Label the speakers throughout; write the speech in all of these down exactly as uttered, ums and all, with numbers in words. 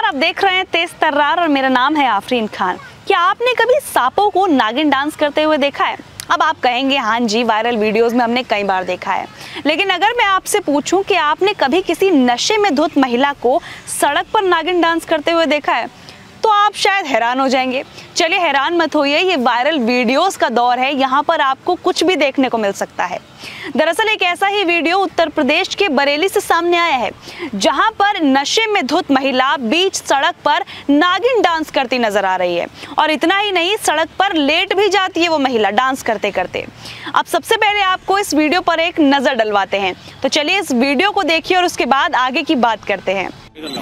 Speaker 1: आप देख रहे हैं तेज तर्रार और मेरा नाम है आफरीन खान। क्या आपने कभी सांपों को नागिन डांस करते हुए देखा है? अब आप कहेंगे हाँ जी, वायरल वीडियोस में हमने कई बार देखा है। लेकिन अगर मैं आपसे पूछूं कि आपने कभी किसी नशे में धुत महिला को सड़क पर नागिन डांस करते हुए देखा है, तो आप शायद हैरान हो जाएंगे। चलिए हैरान मत होइए, ये वायरल वीडियोस का दौर है, यहाँ पर आपको कुछ भी देखने को मिल सकता है। दरअसल एक ऐसा ही वीडियो उत्तर प्रदेश के बरेली से सामने आया है, जहां पर नशे में धुत महिला बीच सड़क पर नागिन डांस करती नजर आ रही है। और इतना ही नहीं, सड़क पर लेट भी जाती है वो महिला डांस करते करते। अब सबसे पहले आपको इस वीडियो पर एक नजर डलवाते हैं, तो चलिए इस वीडियो को देखिए और उसके बाद आगे की बात करते हैं।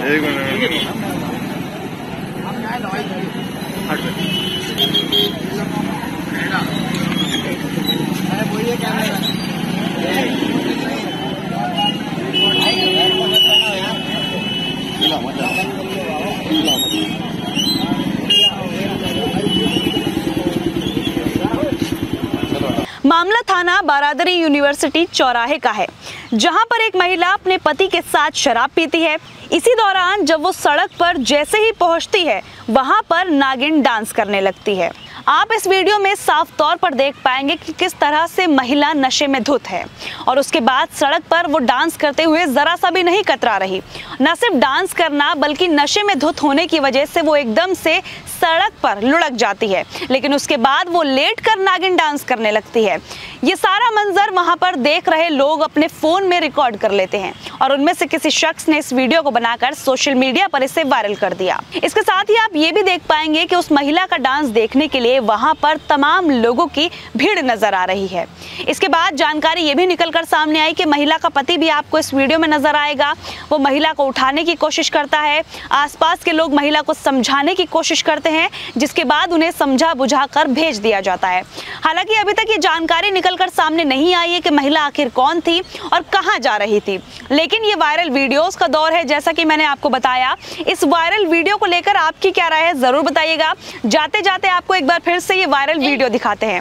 Speaker 1: मामला थाना बारादरी यूनिवर्सिटी चौराहे का है, जहां पर एक महिला अपने पति के साथ शराब पीती है। इसी दौरान जब वो सड़क पर जैसे ही पहुंचती है, वहां पर नागिन डांस करने लगती है। आप इस वीडियो में साफ तौर पर देख पाएंगे कि किस तरह से महिला नशे में धुत है और उसके बाद सड़क पर वो डांस करते हुए जरा सा भी नहीं कतरा रही। न सिर्फ डांस करना, बल्कि नशे में धुत होने की वजह से वो एकदम से सड़क पर लुढ़क जाती है, लेकिन उसके बाद वो लेट कर नागिन डांस करने लगती है। ये सारा मंजर वहां पर देख रहे लोग अपने फोन में रिकॉर्ड कर लेते हैं और उनमें से किसी शख्स ने इस वीडियो को बनाकर सोशल मीडिया पर इसे वायरल कर दिया। इसके साथ ही आप ये भी देख पाएंगे कि उस महिला का डांस देखने के लिए वहां पर तमाम लोगों की भीड़ नजर आ रही है। इसके बाद जानकारी ये भी निकलकर सामने आई कि महिला का पति भी आपको इस वीडियो में नजर आएगा। वो महिला को उठाने की कोशिश करता है, आसपास के लोग महिला को समझाने की कोशिश करते हैं, जिसके बाद उन्हें समझा बुझा कर भेज दिया जाता है। हालांकि अभी तक ये जानकारी निकलकर सामने नहीं आई है कि महिला आखिर कौन थी और कहां जा रही थी। लेकिन ये वायरल वीडियोस का दौर है, जैसा कि मैंने आपको बताया। इस वायरल वीडियो को लेकर आपकी क्या राय है, जरूर बताइएगा। जाते जाते आपको एक बार फिर से ये वायरल वीडियो दिखाते हैं।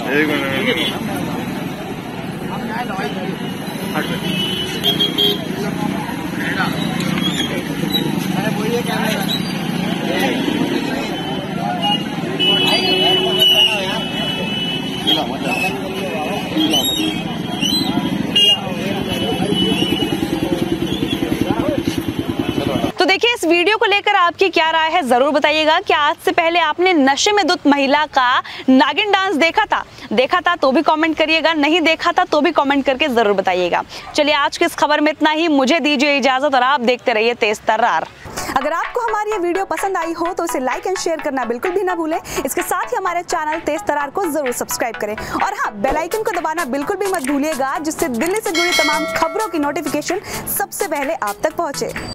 Speaker 1: तो देखिए, इस वीडियो को लेकर आपकी क्या राय है, जरूर बताइएगा। क्या आज से पहले आपने नशे में धुत महिला का नागिन डांस देखा था? देखा था तो भी कमेंट करिएगा, नहीं देखा था तो भी कमेंट करके जरूर बताइएगा। चलिए आज की इस खबर में इतना ही। मुझे दीजिए इजाजत और आप देखते रहिए तेज तर्रार। अगर आपको हमारी ये वीडियो पसंद आई हो तो इसे लाइक एंड शेयर करना बिल्कुल भी ना भूलें। इसके साथ ही हमारे चैनल तेज तर्रार को जरूर सब्सक्राइब करें और हाँ, बेल आइकन को दबाना बिल्कुल भी मत भूलिएगा, जिससे दिल्ली से जुड़ी तमाम खबरों की नोटिफिकेशन सबसे पहले आप तक पहुंचे।